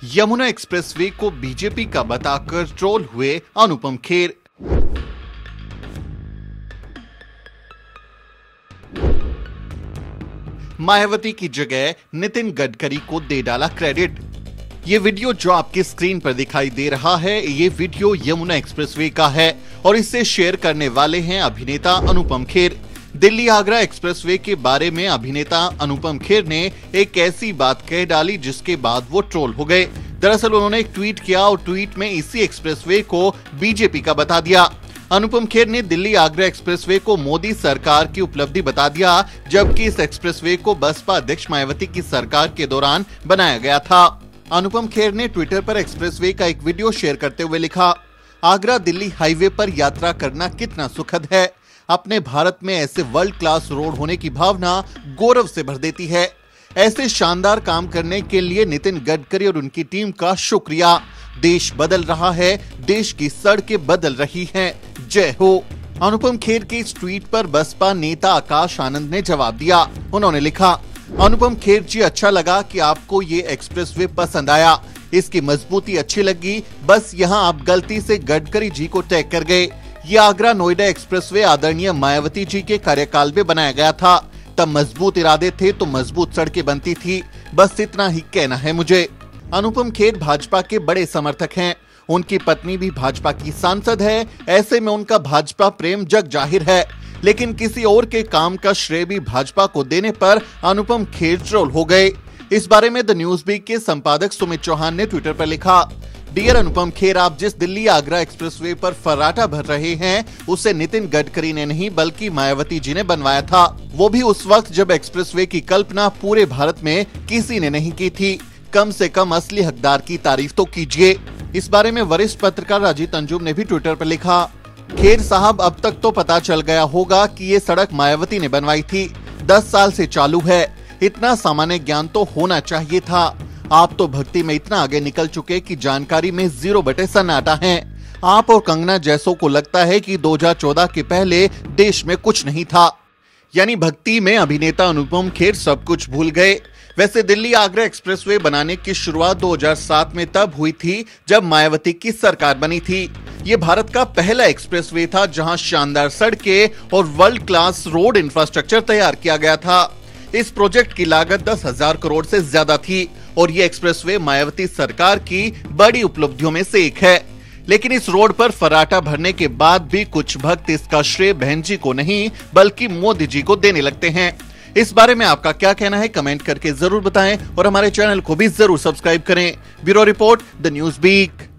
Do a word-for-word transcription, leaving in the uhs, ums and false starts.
Yamuna expressway को BJP का बताकर ट्रोल हुए अनुपम खेर। मायावती की जगह नितिन गडकरी को दे डाला क्रेडिट। ये वीडियो जो आपकी स्क्रीन पर दिखाई दे रहा है, ये वीडियो यमुना एक्सप्रेसवे का है और इसे शेयर करने वाले हैं अभिनेता अनुपम खेर। दिल्ली आगरा एक्सप्रेसवे के बारे में अभिनेता अनुपम खेर ने एक ऐसी बात कह डाली जिसके बाद वो ट्रोल हो गए। दरअसल उन्होंने एक ट्वीट किया और ट्वीट में इसी एक्सप्रेसवे को बीजेपी का बता दिया। अनुपम खेर ने दिल्ली आगरा एक्सप्रेसवे को मोदी सरकार की उपलब्धि बता दिया, जबकि इस एक्सप्रेसवे को बसपा अध्यक्ष मायावती की सरकार के दौरान बनाया गया था। अनुपम खेर ने ट्विटर पर एक्सप्रेसवे का एक वीडियो शेयर करते हुए लिखा, आगरा दिल्ली हाईवे पर यात्रा करना कितना सुखद है। अपने भारत में ऐसे वर्ल्ड क्लास रोड होने की भावना गौरव से भर देती है। ऐसे शानदार काम करने के लिए नितिन गडकरी और उनकी टीम का शुक्रिया। देश बदल रहा है, देश की सड़कें बदल रही हैं। जय हो। अनुपम खेर के इस ट्वीट पर बसपा नेता आकाश आनंद ने जवाब दिया। उन्होंने लिखा, अनुपम खेर जी, अच्छा लगा कि आपको ये एक्सप्रेसवे पसंद आया। इसकी मजबूती अच्छी लगी, बस यहाँ आप गलती से गडकरी जी को टैग कर गए। ये आगरा नोएडा एक्सप्रेसवे आदरणीय मायावती जी के कार्यकाल में बनाया गया था। तब मजबूत इरादे थे तो मजबूत सड़कें बनती थी। बस इतना ही कहना है मुझे। अनुपम खेर भाजपा के बड़े समर्थक हैं। उनकी पत्नी भी भाजपा की सांसद है। ऐसे में उनका भाजपा प्रेम जग जाहिर है, लेकिन किसी और के काम का श्रेय भी भाजपा को देने पर अनुपम खेर ट्रोल हो गए। इस बारे में द न्यूज वीक के संपादक सुमित चौहान ने ट्विटर पर लिखा, डियर अनुपम खेर, आप जिस दिल्ली आगरा एक्सप्रेसवे पर फर्राटा भर रहे हैं, उसे नितिन गडकरी ने नहीं बल्कि मायावती जी ने बनवाया था। वो भी उस वक्त जब एक्सप्रेसवे की कल्पना पूरे भारत में किसी ने नहीं की थी। कम से कम असली हकदार की तारीफ तो कीजिए। इस बारे में वरिष्ठ पत्रकार राजीव अंजुम ने भी ट्विटर पर लिखा, खेर साहब, अब तक तो पता चल गया होगा कि ये सड़क मायावती ने बनवाई थी। दस साल से चालू है। इतना सामान्य ज्ञान तो होना चाहिए था। आप तो भक्ति में इतना आगे निकल चुके कि जानकारी में जीरो बटे सन्नाटा हैं। आप और कंगना जैसों को लगता है कि दो हज़ार चौदह के पहले देश में कुछ नहीं था। यानी भक्ति में अभिनेता अनुपम खेर सब कुछ भूल गए। वैसे दिल्ली आगरा एक्सप्रेसवे बनाने की शुरुआत दो हज़ार सात में तब हुई थी जब मायावती की सरकार बनी थी। ये भारत का पहला एक्सप्रेसवे था जहां शानदार सड़कें और वर्ल्ड क्लास रोड इंफ्रास्ट्रक्चर तैयार किया गया था। इस प्रोजेक्ट की लागत दस हजार करोड़ से ज्यादा थी और ये एक्सप्रेसवे मायावती सरकार की बड़ी उपलब्धियों में से एक है। लेकिन इस रोड पर फर्राटा भरने के बाद भी कुछ भक्त इसका श्रेय बहन जी को नहीं बल्कि मोदी जी को देने लगते हैं। इस बारे में आपका क्या कहना है, कमेंट करके जरूर बताएं और हमारे चैनल को भी जरूर सब्सक्राइब करें। Bureau report, the news week.